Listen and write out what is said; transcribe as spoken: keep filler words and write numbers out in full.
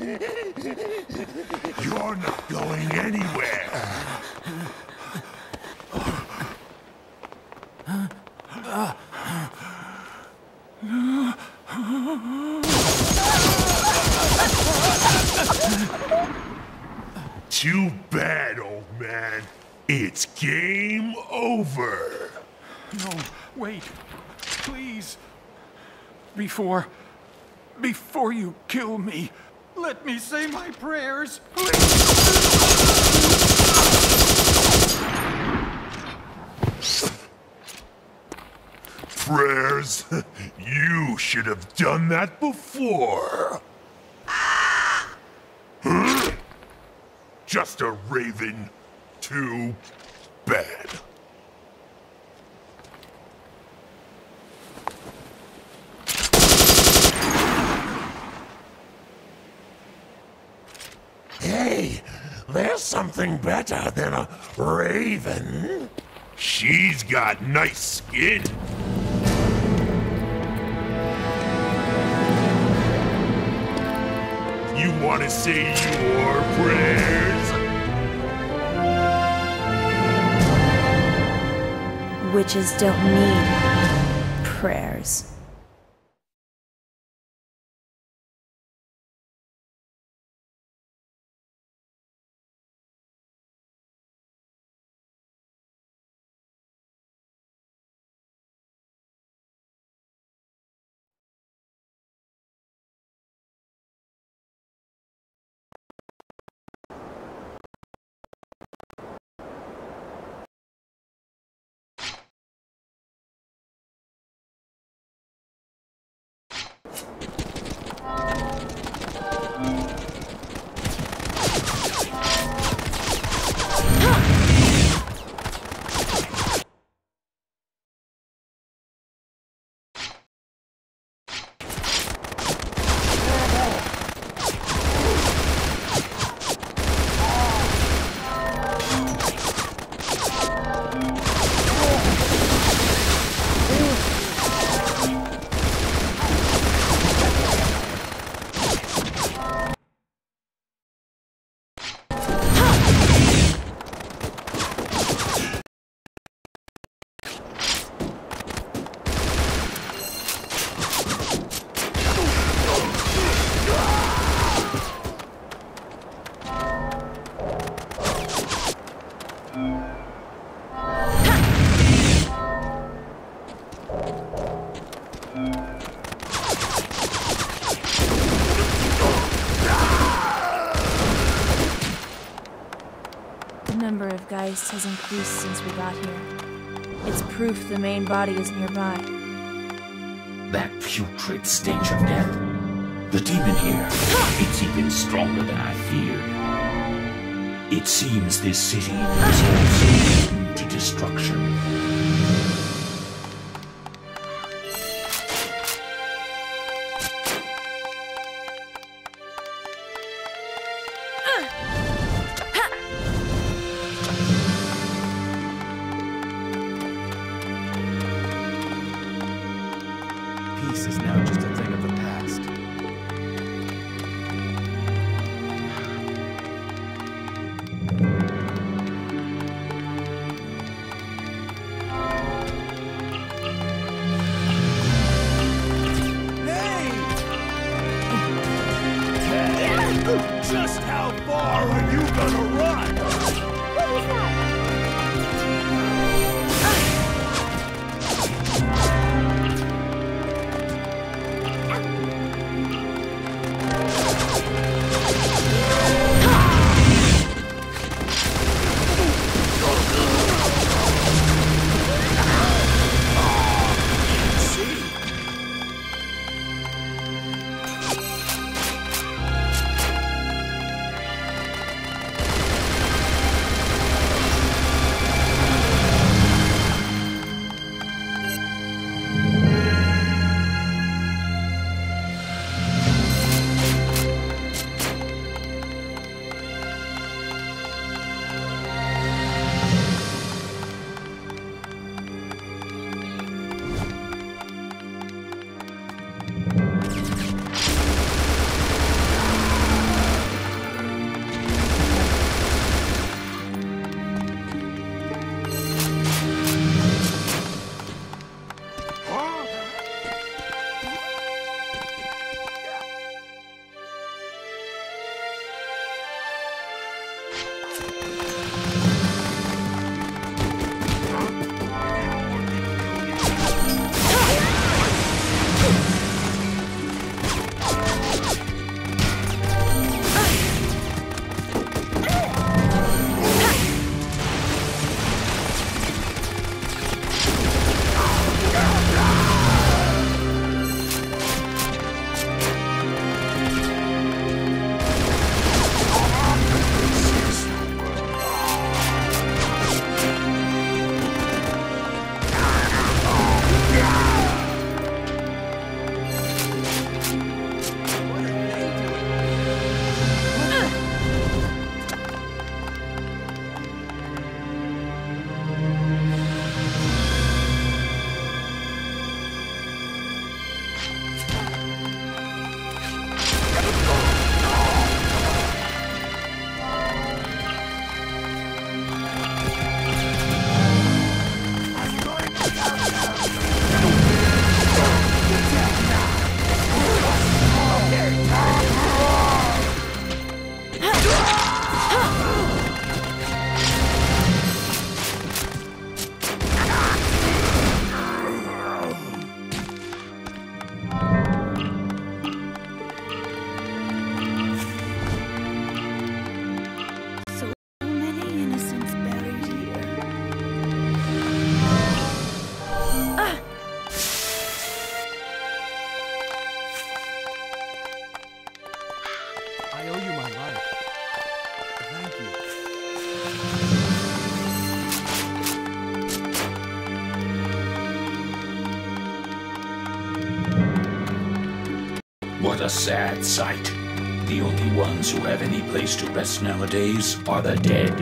You're not going anywhere. Too bad, old man. It's game over. No, wait. Please. Before... Before you kill me, let me say my prayers, please. Prayers? You should have done that before. Huh? Just a raven. Too bad. Hey, there's something better than a raven. She's got nice skin. You want to say your prayers? Witches don't need prayers. Geist has increased since we got here. It's proof the main body is nearby. That putrid stench of death. The demon here, it's even stronger than I feared. It seems this city is also doomed to destruction. Just how far are you gonna run? What was that? What a sad sight. The only ones who have any place to rest nowadays are the dead.